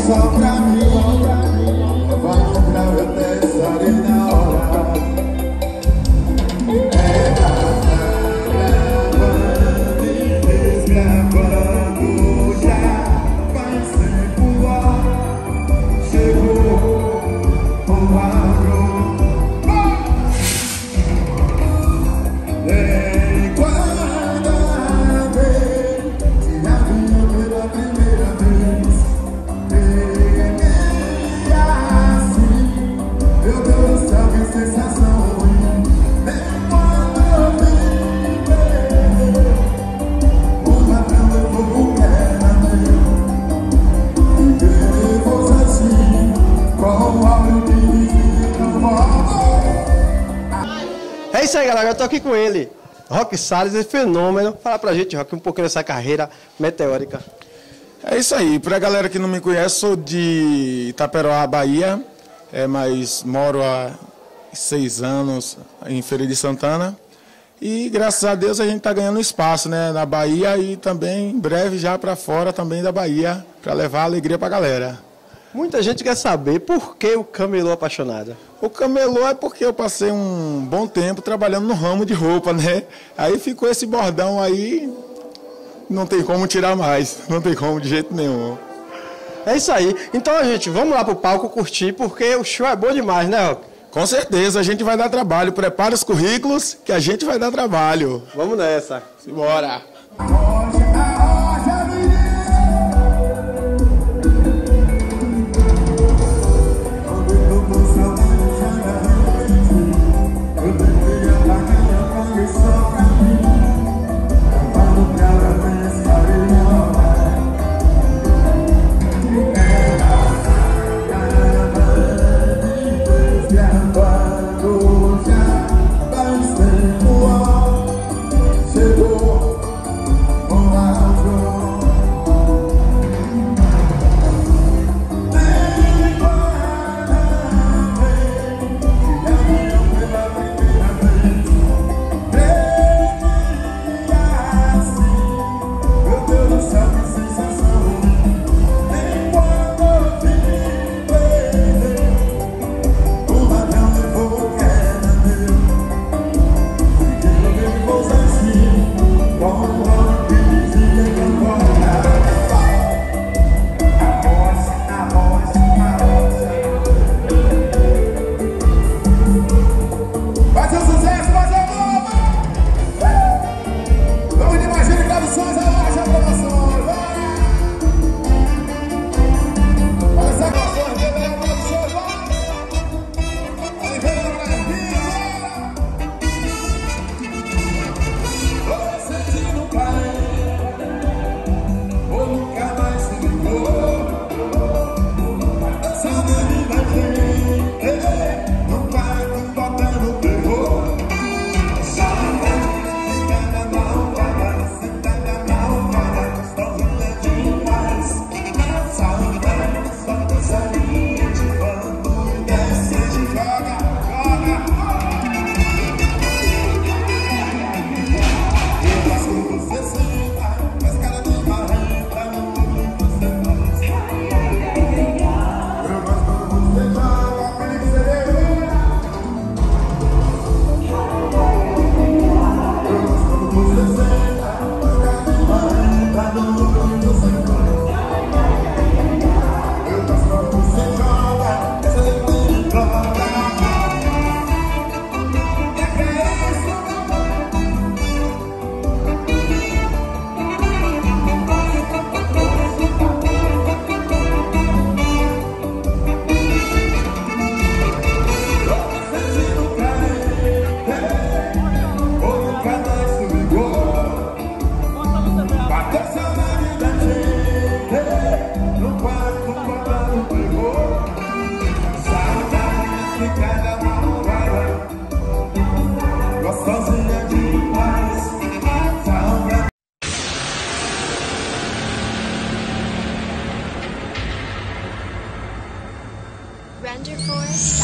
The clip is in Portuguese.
só pra mim. Vai no grau, eu testarei na hora. Gravando e desgravando já. Faz tempo ó, chegou o agro. É isso aí, galera, eu tô aqui com ele, Roque Salles, esse fenômeno. Fala pra gente, Roque, um pouquinho dessa carreira meteórica. É isso aí, pra galera que não me conhece, sou de Itaperoá, Bahia, mas moro há 6 anos em Feira de Santana. E graças a Deus a gente tá ganhando espaço, né, na Bahia e também em breve já pra fora também da Bahia, pra levar alegria pra galera. Muita gente quer saber por que o Camelô Apaixonado. O camelô é porque eu passei um bom tempo trabalhando no ramo de roupa, né? Aí ficou esse bordão aí, não tem como tirar mais, não tem como de jeito nenhum. É isso aí. Então, gente, vamos lá pro palco curtir, porque o show é bom demais, né, Roque? Com certeza, a gente vai dar trabalho. Prepara os currículos que a gente vai dar trabalho. Vamos nessa. Simbora! Renderforest.